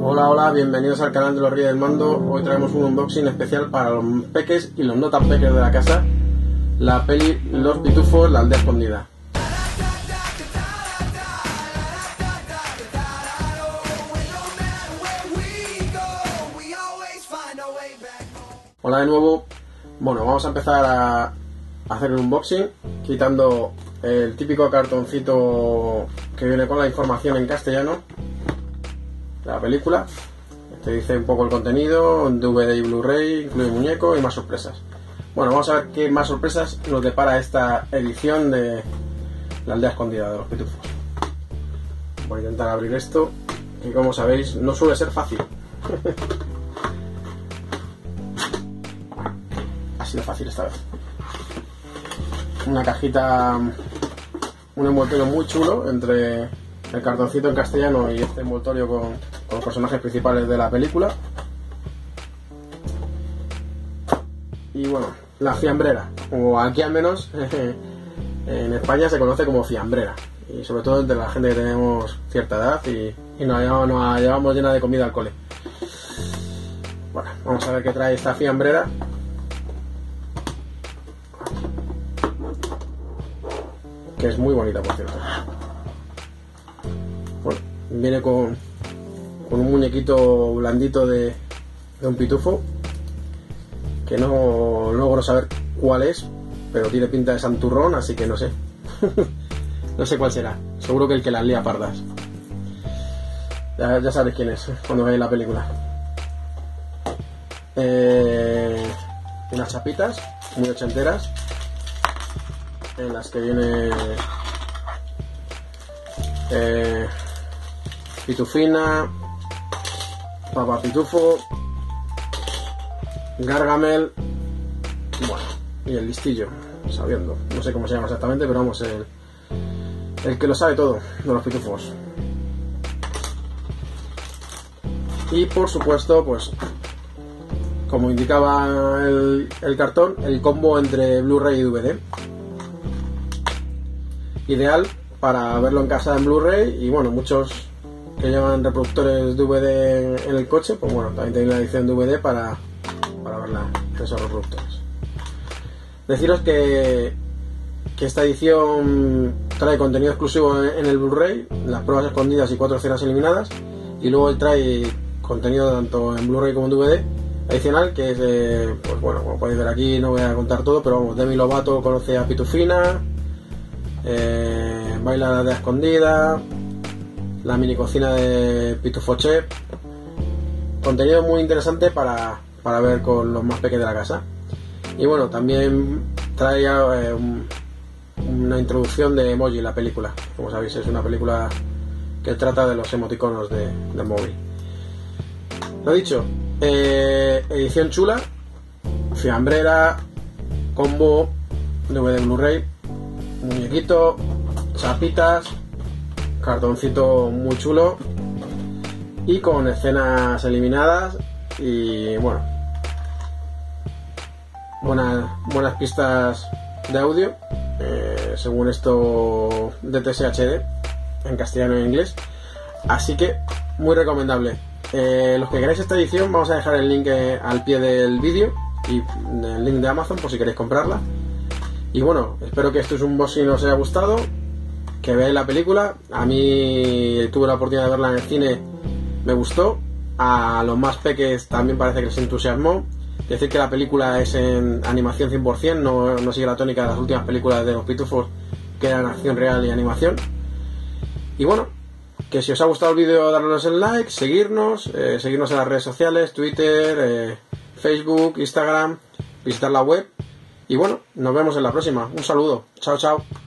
Hola, hola, bienvenidos al canal de los Reyes del Mando. Hoy traemos un unboxing especial para los peques y los no tan peques de la casa. La peli Los Pitufos, la aldea escondida. Hola de nuevo. Bueno, vamos a empezar a hacer el unboxing quitando el típico cartoncito que viene con la información en castellano de la película. Te dice un poco el contenido, DVD y Blu-ray, incluye muñeco y más sorpresas. Bueno, vamos a ver qué más sorpresas nos depara esta edición de la aldea escondida de los Pitufos. Voy a intentar abrir esto, que como sabéis no suele ser fácil. Ha sido fácil esta vez. Una cajita, un envoltorio muy chulo entre el cartoncito en castellano y este envoltorio con los personajes principales de la película. Y bueno, la fiambrera, o aquí al menos en España se conoce como fiambrera, y sobre todo entre la gente que tenemos cierta edad y nos la llevamos llena de comida al cole. Bueno, vamos a ver qué trae esta fiambrera. Que es muy bonita, por cierto. Bueno, viene con un muñequito blandito de un pitufo, que no logro saber cuál es, pero tiene pinta de santurrón, así que no sé. No sé cuál será. Seguro que el que las lía pardas. Ya sabéis quién es cuando veáis la película. Unas chapitas muy ochenteras, en las que viene Pitufina, Papá Pitufo, Gargamel, bueno, y el listillo, sabiendo, no sé cómo se llama exactamente, pero vamos, el que lo sabe todo de los pitufos. Y por supuesto, pues como indicaba el cartón, el combo entre Blu-ray y DVD. Ideal para verlo en casa en Blu-ray, y bueno, muchos que llevan reproductores DVD en el coche, pues bueno, también tenéis la edición DVD para verla en esos reproductores. Deciros que esta edición trae contenido exclusivo en el Blu-ray, las pruebas escondidas y 4 escenas eliminadas, y luego trae contenido tanto en Blu-ray como en DVD adicional, que es pues bueno, como podéis ver aquí, no voy a contar todo, pero vamos, Demi Lovato conoce a Pitufina, baila la aldea escondida, la mini cocina de Pitufo Chef. Contenido muy interesante para ver con los más pequeños de la casa. Y bueno, también trae una introducción de emoji en la película. Como sabéis, es una película que trata de los emoticonos del móvil. Lo dicho, edición chula, fiambrera, combo, DVD Blu-ray, muñequito, chapitas, cartoncito muy chulo y con escenas eliminadas y bueno, buenas pistas de audio, según esto DTS HD en castellano y en inglés, así que muy recomendable. Los que queráis esta edición, vamos a dejar el link al pie del vídeo y el link de Amazon por si queréis comprarla. Y bueno, espero que este unboxing os haya gustado, que veáis la película. A mí tuve la oportunidad de verla en el cine, me gustó. A los más peques también parece que les entusiasmó. Decir que la película es en animación 100%, no sigue la tónica de las últimas películas de los Pitufos, que eran acción real y animación. Y bueno, que si os ha gustado el vídeo, darnos el like, seguirnos en las redes sociales, Twitter, Facebook, Instagram, visitar la web. Y bueno, nos vemos en la próxima. Un saludo. Chao, chao.